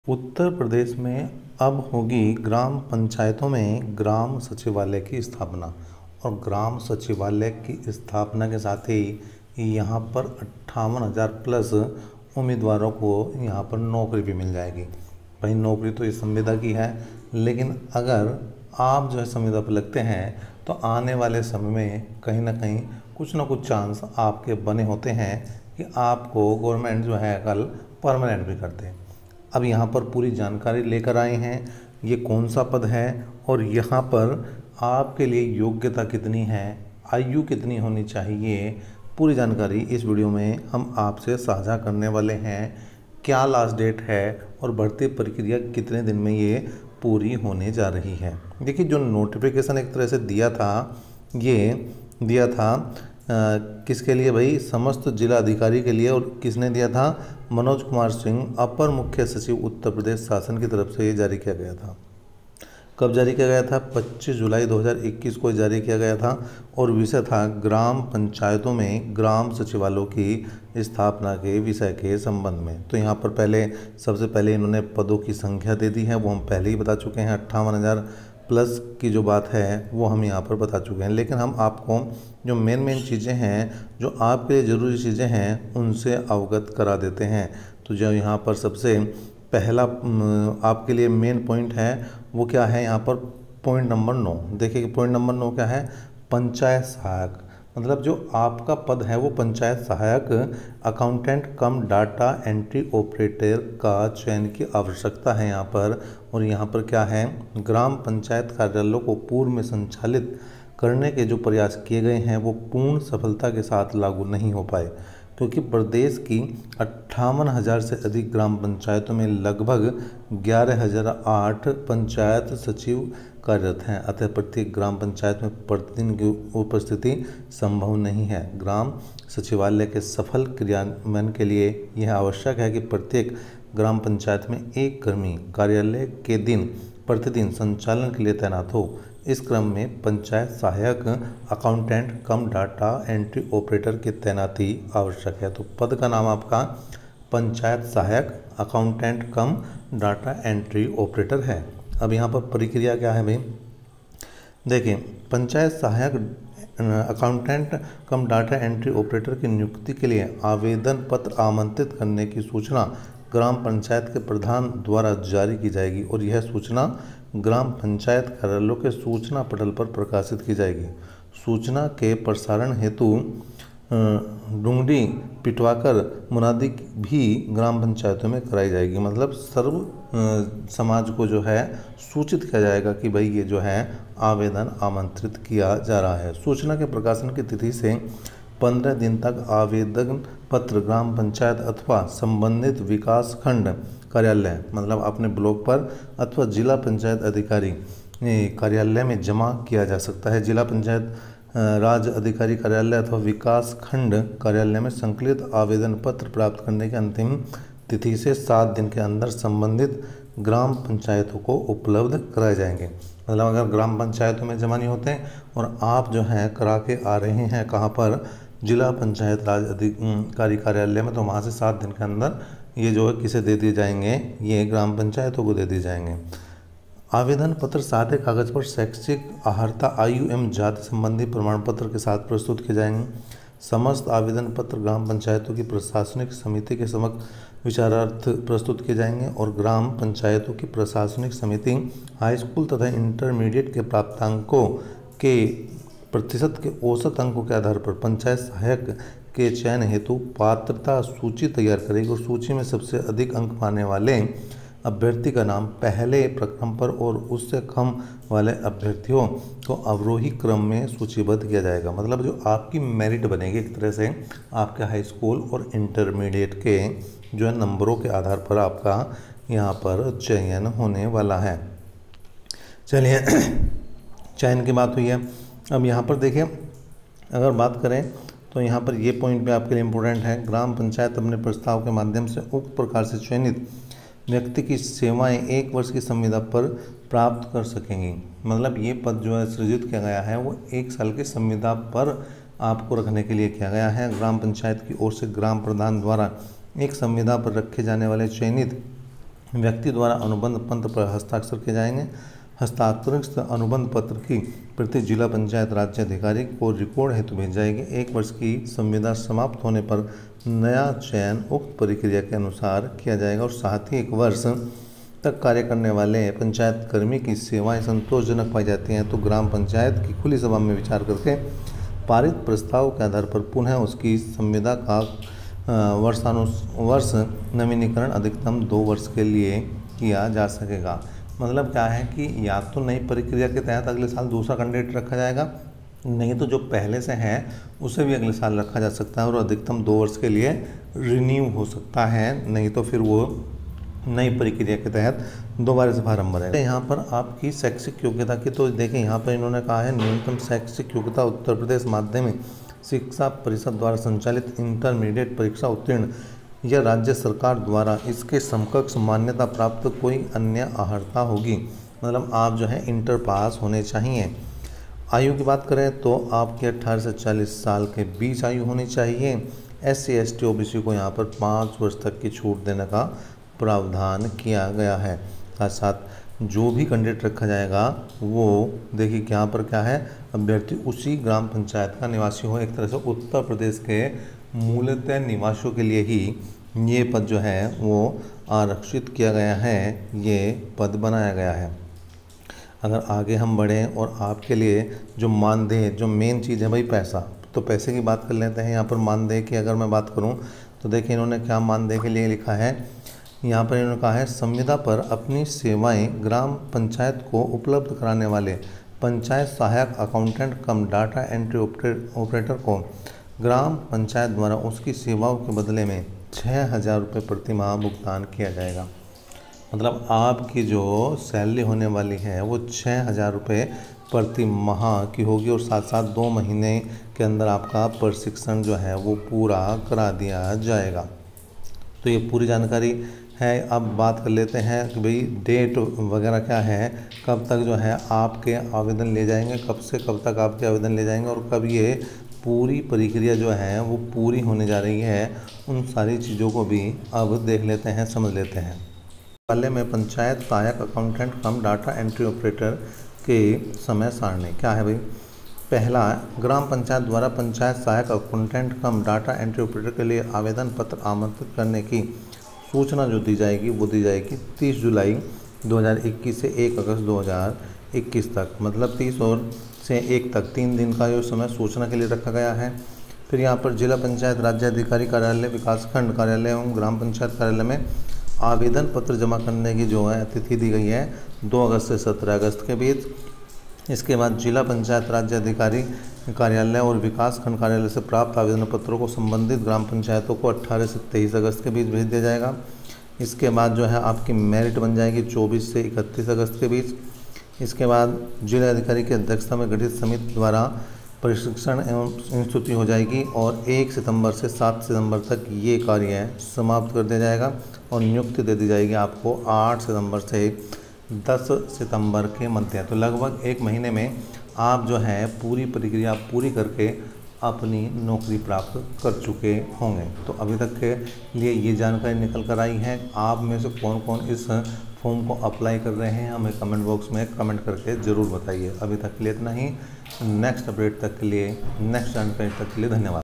उत्तर प्रदेश में अब होगी ग्राम पंचायतों में ग्राम सचिवालय की स्थापना। और ग्राम सचिवालय की स्थापना के साथ ही यहाँ पर 58,000 प्लस उम्मीदवारों को यहाँ पर नौकरी भी मिल जाएगी। भाई नौकरी तो इस संविदा की है, लेकिन अगर आप जो है संविदा पर लगते हैं तो आने वाले समय में कहीं ना कहीं कुछ ना कुछ चांस आपके बने होते हैं कि आपको गवर्नमेंट जो है कल परमानेंट भी कर दे। अब यहाँ पर पूरी जानकारी लेकर आए हैं, ये कौन सा पद है और यहाँ पर आपके लिए योग्यता कितनी है, आयु कितनी होनी चाहिए, पूरी जानकारी इस वीडियो में हम आपसे साझा करने वाले हैं। क्या लास्ट डेट है और भर्ती प्रक्रिया कितने दिन में ये पूरी होने जा रही है। देखिए, जो नोटिफिकेशन एक तरह से दिया था, ये दिया था किसके लिए भाई, समस्त जिला अधिकारी के लिए। और किसने दिया था, मनोज कुमार सिंह, अपर मुख्य सचिव उत्तर प्रदेश शासन की तरफ से ये जारी किया गया था। कब जारी किया गया था, 25 जुलाई 2021 को जारी किया गया था। और विषय था ग्राम पंचायतों में ग्राम सचिवालयों की स्थापना के विषय के संबंध में। तो यहाँ पर सबसे पहले इन्होंने पदों की संख्या दे दी है, वो हम पहले ही बता चुके हैं। 58,000 प्लस की जो बात है वो हम यहाँ पर बता चुके हैं। लेकिन हम आपको जो मेन चीज़ें हैं, जो आपके लिए ज़रूरी चीज़ें हैं, उनसे अवगत करा देते हैं। तो जो यहाँ पर सबसे पहला आपके लिए मेन पॉइंट है वो क्या है, यहाँ पर पॉइंट नंबर 9। देखिए पॉइंट नंबर 9 क्या है, पंचायत सहायक। मतलब जो आपका पद है वो पंचायत सहायक accountant cum data entry operator का चयन की आवश्यकता है यहाँ पर। और यहाँ पर क्या है, ग्राम पंचायत कार्यालयों को पूर्व में संचालित करने के जो प्रयास किए गए हैं वो पूर्ण सफलता के साथ लागू नहीं हो पाए, क्योंकि प्रदेश की 58,000 से अधिक ग्राम पंचायतों में लगभग 11,008 पंचायत सचिव कार्यरत हैं। अतः प्रत्येक ग्राम पंचायत में प्रतिदिन की उपस्थिति संभव नहीं है। ग्राम सचिवालय के सफल क्रियान्वयन के लिए यह आवश्यक है कि प्रत्येक ग्राम पंचायत में एक कर्मी कार्यालय के प्रतिदिन संचालन के लिए तैनात हो। इस क्रम में पंचायत सहायक accountant cum data entry operator की तैनाती आवश्यक है। तो पद का नाम आपका पंचायत सहायक accountant cum data entry operator है। अब यहाँ पर प्रक्रिया क्या है भाई, देखिए, पंचायत सहायक accountant cum data entry operator की नियुक्ति के लिए आवेदन पत्र आमंत्रित करने की सूचना ग्राम पंचायत के प्रधान द्वारा जारी की जाएगी। और यह सूचना ग्राम पंचायत कार्यालयों के सूचना पटल पर प्रकाशित की जाएगी। सूचना के प्रसारण हेतु डुंगडी पिटवाकर मुनादी भी ग्राम पंचायतों में कराई जाएगी। मतलब सर्व समाज को जो है सूचित किया जाएगा कि भाई ये जो है आवेदन आमंत्रित किया जा रहा है। सूचना के प्रकाशन की तिथि से 15 दिन तक आवेदन पत्र ग्राम पंचायत अथवा संबंधित विकास खंड कार्यालय, मतलब अपने ब्लॉक पर, अथवा जिला पंचायत अधिकारी कार्यालय में जमा किया जा सकता है। जिला पंचायत राज अधिकारी कार्यालय अथवा विकास खंड कार्यालय में संकलित आवेदन पत्र प्राप्त करने की अंतिम तिथि से 7 दिन के अंदर संबंधित ग्राम पंचायतों को उपलब्ध कराए जाएंगे। मतलब अगर ग्राम पंचायतों में जमा नहीं होते और आप जो हैं करा के आ रहे हैं कहाँ पर, जिला पंचायत राज अधिकारी कार्यालय में, तो वहाँ से 7 दिन के अंदर ये जो है किसे दे दिए जाएंगे, ये ग्राम पंचायतों को दे दिए जाएंगे। आवेदन पत्र सादे कागज पर शैक्षिक अर्हता, आयु एवं जाति संबंधी प्रमाण पत्र के साथ प्रस्तुत किए जाएंगे। समस्त आवेदन पत्र ग्राम पंचायतों की प्रशासनिक समिति के समक्ष विचारार्थ प्रस्तुत किए जाएंगे। और ग्राम पंचायतों की प्रशासनिक समिति हाई स्कूल तथा इंटरमीडिएट के प्राप्तांकों के प्रतिशत के औसत अंकों के आधार पर पंचायत सहायक के चयन हेतु पात्रता सूची तैयार करेगी। और सूची में सबसे अधिक अंक पाने वाले अभ्यर्थी का नाम पहले प्रक्रम पर और उससे कम वाले अभ्यर्थियों को अवरोही क्रम में सूचीबद्ध किया जाएगा। मतलब जो आपकी मेरिट बनेगी एक तरह से आपके हाई स्कूल और इंटरमीडिएट के जो है नंबरों के आधार पर आपका यहाँ पर चयन होने वाला है। चलिए चयन की बात हुई है। अब यहाँ पर देखिए, अगर बात करें तो यहाँ पर ये पॉइंट भी आपके लिए इम्पोर्टेंट है। ग्राम पंचायत अपने प्रस्ताव के माध्यम से उक्त प्रकार से चयनित व्यक्ति की सेवाएं 1 वर्ष की संविदा पर प्राप्त कर सकेंगी। मतलब ये पद जो है सृजित किया गया है वो 1 साल की संविदा पर आपको रखने के लिए किया गया है। ग्राम पंचायत की ओर से ग्राम प्रधान द्वारा एक संविदा पर रखे जाने वाले चयनित व्यक्ति द्वारा अनुबंध पत्र पर हस्ताक्षर किए जाएंगे। हस्ताक्षरित अनुबंध पत्र की प्रति जिला पंचायत राज्य अधिकारी को रिकॉर्ड हेतु भेज जाएगी। 1 वर्ष की संविदा समाप्त होने पर नया चयन उक्त प्रक्रिया के अनुसार किया जाएगा और साथ ही 1 वर्ष तक कार्य करने वाले पंचायत कर्मी की सेवाएं संतोषजनक पाई जाती हैं तो ग्राम पंचायत की खुली सभा में विचार करके पारित प्रस्ताव के आधार पर पुनः उसकी संविदा का वर्ष नवीनीकरण अधिकतम 2 वर्ष के लिए किया जा सकेगा। मतलब क्या है कि या तो नई प्रक्रिया के तहत अगले साल दूसरा कैंडिडेट रखा जाएगा, नहीं तो जो पहले से है उसे भी अगले साल रखा जा सकता है और अधिकतम 2 वर्ष के लिए रिन्यू हो सकता है, नहीं तो फिर वो नई प्रक्रिया के तहत दोबारा से फार्म भरेगा। यहाँ पर आपकी शैक्षिक योग्यता की तो देखें, यहाँ पर इन्होंने कहा है न्यूनतम शैक्षिक योग्यता उत्तर प्रदेश माध्यमिक शिक्षा परिषद द्वारा संचालित इंटरमीडिएट परीक्षा उत्तीर्ण या राज्य सरकार द्वारा इसके समकक्ष मान्यता प्राप्त कोई अन्य अर्हता होगी। मतलब आप जो है इंटर पास होने चाहिए। आयु की बात करें तो आपकी 18 से 40 साल के बीच आयु होनी चाहिए। SC ST OBC को यहाँ पर 5 वर्ष तक की छूट देने का प्रावधान किया गया है। साथ साथ जो भी कैंडिडेट रखा जाएगा वो देखिए कि यहाँ पर क्या है, अभ्यर्थी उसी ग्राम पंचायत का निवासी हो। एक तरह से उत्तर प्रदेश के मूलतः निवासियों के लिए ही ये पद जो है वो आरक्षित किया गया है, ये पद बनाया गया है। अगर आगे हम बढ़ें और आपके लिए जो मानदेय, जो मेन चीज़ है भाई पैसा, तो पैसे की बात कर लेते हैं। यहाँ पर मानदेय की अगर मैं बात करूँ तो देखिए इन्होंने क्या मानदेय के लिए लिखा है। यहाँ पर इन्होंने कहा है संविदा पर अपनी सेवाएं ग्राम पंचायत को उपलब्ध कराने वाले पंचायत सहायक accountant cum data entry operator को ग्राम पंचायत द्वारा उसकी सेवाओं के बदले में 6,000 रुपये प्रति माह भुगतान किया जाएगा। मतलब आपकी जो सैलरी होने वाली है वो 6,000 रुपये प्रति माह की होगी और साथ साथ 2 महीने के अंदर आपका प्रशिक्षण जो है वो पूरा करा दिया जाएगा। तो ये पूरी जानकारी है। अब बात कर लेते हैं कि भाई डेट वगैरह क्या है, कब तक जो है आपके आवेदन ले जाएंगे, कब से कब तक आपके आवेदन ले जाएंगे और कब ये पूरी प्रक्रिया जो है वो पूरी होने जा रही है, उन सारी चीज़ों को भी अब देख लेते हैं, समझ लेते हैं। पहले में पंचायत सहायक accountant cum data entry operator के समय सारणी क्या है भाई। पहला, ग्राम पंचायत द्वारा पंचायत सहायक accountant cum data entry operator के लिए आवेदन पत्र आमंत्रित करने की सूचना जो दी जाएगी वो दी जाएगी 30 जुलाई 2021 से 1 अगस्त 2021 तक। मतलब 30 और से 1 तक 3 दिन का जो समय सूचना के लिए रखा गया है। फिर यहाँ पर जिला पंचायत राज्य अधिकारी कार्यालय, विकासखंड कार्यालय एवं ग्राम पंचायत कार्यालय में आवेदन पत्र जमा करने की जो है तिथि दी गई है 2 अगस्त से 17 अगस्त के बीच। इसके बाद जिला पंचायत राज्य अधिकारी कार्यालय और विकासखंड कार्यालय से प्राप्त आवेदन पत्रों को संबंधित ग्राम पंचायतों को 18 से 23 अगस्त के बीच भेज दिया जाएगा। इसके बाद जो है आपकी मेरिट बन जाएगी 24 से 31 अगस्त के बीच। इसके बाद जिला अधिकारी की अध्यक्षता में गठित समिति द्वारा प्रशिक्षण एवं स्तुति हो जाएगी और 1 सितंबर से 7 सितंबर तक ये कार्य समाप्त कर दिया जाएगा और नियुक्ति दे दी जाएगी आपको 8 सितंबर से 10 सितंबर के मध्य। तो लगभग 1 महीने में आप जो है पूरी प्रक्रिया पूरी करके अपनी नौकरी प्राप्त कर चुके होंगे। तो अभी तक के लिए ये जानकारी निकल कर आई है। आप में से कौन कौन इस फॉर्म को अप्लाई कर रहे हैं हमें कमेंट बॉक्स में कमेंट करके ज़रूर बताइए। अभी तक के लिए इतना ही। नेक्स्ट अपडेट तक के लिए, नेक्स्ट जानकारी तक के लिए धन्यवाद।